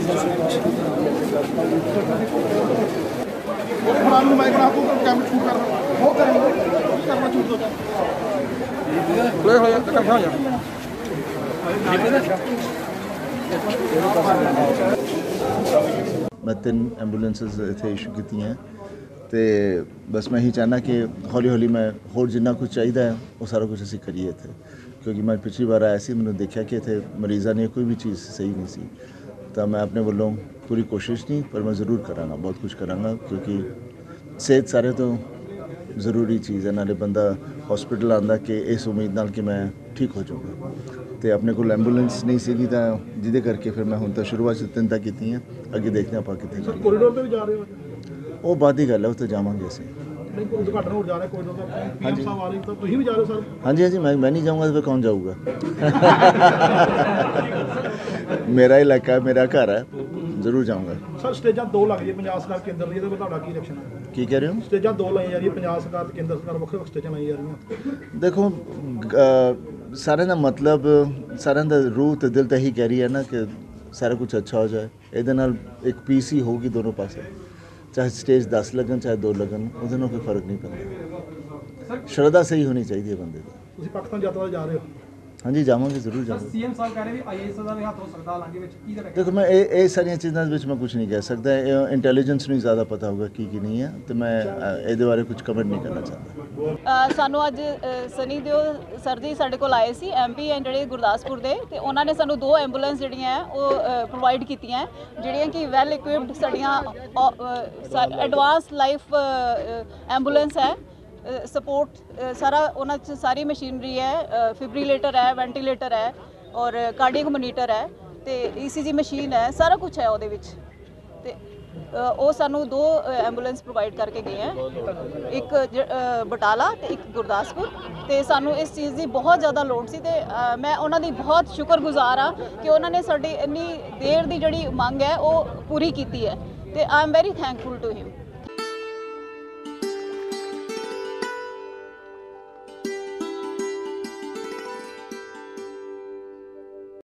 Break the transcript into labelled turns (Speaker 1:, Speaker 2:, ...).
Speaker 1: मैं 3 एंबूलेंसिस इत्थे इशू की हैं तो बस मैं ही चाहना कि हौली हौली मैं होर जिन्ना कुछ चाहिए है वो सारा कुछ असीं करिए इत्थे, क्योंकि मैं पिछली बार आया सी, मैंने देखा कि इत्थे मरीज़ां ने कोई भी चीज़ सही नहीं सी। तो मैं अपने वालों पूरी कोशिश नहीं, पर मैं ज़रूर करांगा, बहुत कुछ करांगा, क्योंकि सेहत सारे तो ज़रूरी चीज़ है। नाले बंदा हॉस्पिटल आंदा कि इस उम्मीद नाल कि मैं ठीक हो जाऊँगा, तो अपने को एंबूलेंस नहीं सी तो जिदे करके फिर मैं हुण तो शुरुआत से 3 तक की हैं, अगे देखते हैं आप कितने जाएंगे।
Speaker 2: कोरिडोर पे भी जा रहे हो?
Speaker 1: वो बात ही गल है, उत्ते जावांगे असीं।
Speaker 2: उद्घाटन हो जा रहा है कोरिडोर का, पीएम साहब आ रहे हैं, तो तुसीं भी जा रहे हो सर?
Speaker 1: हाँ जी, हाँ जी, मैं नहीं जाऊँगा तो फिर कौन जाऊँगा? मेरा इलाका है, मेरा घर है, जरूर जाऊँगा।
Speaker 2: सर स्टेजां 2 लग रही पंजाब सरकार केंद्र दी, ਇਹਦੇ ਤੁਹਾਡਾ ਕੀ ਰਿਐਕਸ਼ਨ ਹੈ?
Speaker 1: की कह रहे हो?
Speaker 2: स्टेजां 2 ਲਾਈਆਂ ਜਾ ਰਹੀਆਂ पंजाब सरकार ਤੇ केंद्र सरकार ਵੱਖ-ਵੱਖ स्टेजां ਲਾਈਆਂ ਜਾ ਰਹੀਆਂ।
Speaker 1: देखो सारे का मतलब सारे का रूह तो दिल तो यही कह रही है ना कि सारा कुछ अच्छा हो जाए। ਇਹਦੇ ਨਾਲ एक पीस ही होगी दोनों पासे, चाहे स्टेज 10 लगन चाहे 2 लगन, ਉਹਦੇ ਨਾਲ कोई फर्क नहीं पैंदा। श्रद्धा सही होनी चाहिए बंदे की।
Speaker 2: ਤੁਸੀਂ ਪਾਕਿस्तान यात्रा जा रहे हो?
Speaker 1: हाँ जी, जावांगे, जरूर जावांगे।
Speaker 3: सीएम साहब कह रहे हैं आईएएस ਦਾ ਵੀ ਹੱਥ ਹੋ ਸਕਦਾ ਹਾਲਾਂਕਿ ਵਿੱਚ ਕੀ ਕਰੇ?
Speaker 1: देखो मैं ये सारी चीज़ों में कुछ नहीं कह सकता, इंटैलीजेंस नहीं ज़्यादा पता होगा की नहीं है, तो मैं ये बारे कुछ कमेंट नहीं करना चाहता।
Speaker 4: ਸਾਨੂੰ ਅੱਜ ਸਨੀ ਦਿਓਲ ਸਰ ਜੀ ਸਾਡੇ ਕੋਲ ਆਏ ਸੀ, ਐਮਪੀ ਹੈ ਜਿਹੜੇ ਗੁਰਦਾਸਪੁਰ ਦੇ, ਤੇ ਉਹਨਾਂ ਨੇ ਸਾਨੂੰ 2 ਐਂਬੂਲੈਂਸ ਜਿਹੜੀਆਂ ਉਹ ਪ੍ਰੋਵਾਈਡ ਕੀਤੀਆਂ, ਜਿਹੜੀਆਂ ਕਿ ਵੈਲ ਇਕੁਇਪਡ ਸਾਡੀਆਂ ਐਡਵਾਂਸ ਲਾਈਫ ਐਂਬੂਲੈਂਸ ਹੈ। सपोर्ट सारा उन्हां च सारी मशीनरी है, फिब्रीलेटर है, वेंटीलेटर है और कार्डियक मोनीटर है, तो ECG मशीन है, सारा कुछ है ਉਹਦੇ ਵਿੱਚ। ਤੇ ਉਹ ਸਾਨੂੰ 2 ਐਂਬੂਲੈਂਸ ਪ੍ਰੋਵਾਈਡ ਕਰਕੇ ਗਏ ਹੈ, ਇੱਕ ਬਟਾਲਾ ਤੇ ਇੱਕ ਗੁਰਦਾਸਪੁਰ, ਤੇ ਸਾਨੂੰ ਇਸ ਚੀਜ਼ ਦੀ ਬਹੁਤ ਜ਼ਿਆਦਾ ਲੋੜ ਸੀ, ਤੇ ਮੈਂ ਉਹਨਾਂ ਦੀ ਬਹੁਤ ਸ਼ੁਕਰਗੁਜ਼ਾਰ ਹਾਂ ਕਿ ਉਹਨਾਂ ਨੇ ਸਾਡੀ ਇੰਨੀ ਦੇਰ ਦੀ ਜਿਹੜੀ ਮੰਗ ਹੈ ਉਹ ਪੂਰੀ ਕੀਤੀ ਹੈ, ਤੇ I am very thankful to him.